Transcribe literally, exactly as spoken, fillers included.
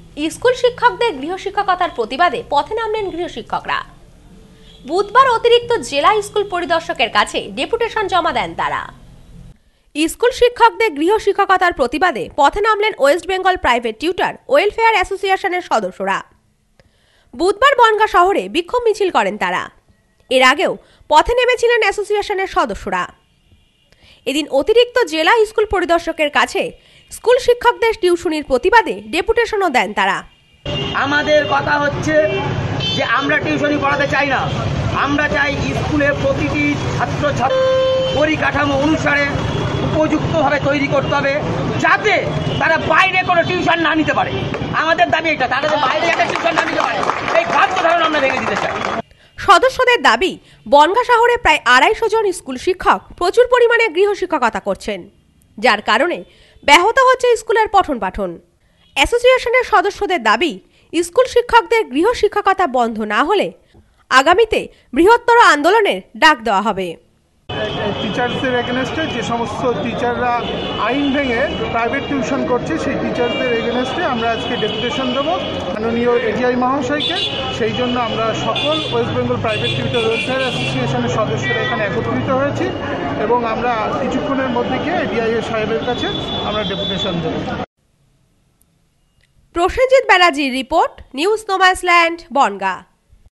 School শিক্ষকদের গৃহশিক্ষকতার প্রতিবাদে পথে নামলেন গৃহশিক্ষকরা। বুধবার অতিরিক্ত জেলা স্কুল পরিদর্শকের কাছে ডেপুটেশন জমা দেন তারা। স্কুল শিক্ষকদের গৃহশিক্ষকতার প্রতিবাদে পথে নামলেন West Bengal private tutor welfare অ্যাসোসিয়েশনের সদস্যরা। বুধবার বনগাঁ শহরে বিক্ষোভ মিছিল করেন তারা। এর আগেও পথে নেমেছিলেন অ্যাসোসিয়েশনের সদস্যরা। এদিন অতিরিক্ত জেলা স্কুল পরিদর্শকের কাছে স্কুল শিক্ষকদের টিউশনির প্রতিবাদে ডেপুটেশনও দেন তারা। আমাদের কথা হচ্ছে যে আমরা টিউশনি পড়াতে চাই না, আমরা চাই স্কুলে প্রতিটি ছাত্র ছাত্রী পরিকাঠামো অনুসারে উপযুক্তভাবে তৈরি করতে হবে, যাতে তারা বাইরে কোনো টিউশন না নিতে পারে। আমাদের দাবি এটা, তারা বাইরে একটা টিউশন না নিতে পারে, এই বাধ্য ধারণা আমরা ভেঙে দিতে চাই। সদস্যদের দাবি, বনগাঁ শহরে প্রায় আড়াইশো জন স্কুল শিক্ষক প্রচুর পরিমাণে গৃহশিক্ষকতা করছেন, যার কারণে ব্যাহত হচ্ছে স্কুলের পঠন পাঠন। অ্যাসোসিয়েশনের সদস্যদের দাবি, স্কুল শিক্ষকদের গৃহশিক্ষকতা বন্ধ না হলে আগামীতে বৃহত্তর আন্দোলনের ডাক দেওয়া হবে। টিচার্সদের এগেনস্টে যে সমস্ত টিচাররা আইন ভেঙে প্রাইভেট টিউশন করছে, সেই টিচারদের এগেনস্টে আমরা আজকে ডেপুটেশন দেবো মাননীয় এডিআই মহাশয়কে। সেই জন্য আমরা সকল West Bengal private tutor welfare অ্যাসোসিয়েশনের সদস্যরা এখানে একত্রিত হয়েছি এবং আমরা কিছুক্ষণের মধ্যে গিয়ে এডিআই সাহেবের কাছে আমরা ডেপুটেশন দেবো। প্রসেনজিৎ ব্যানার্জির রিপোর্ট, নিউজ নোম্যান্সল্যান্ড, বনগাঁ।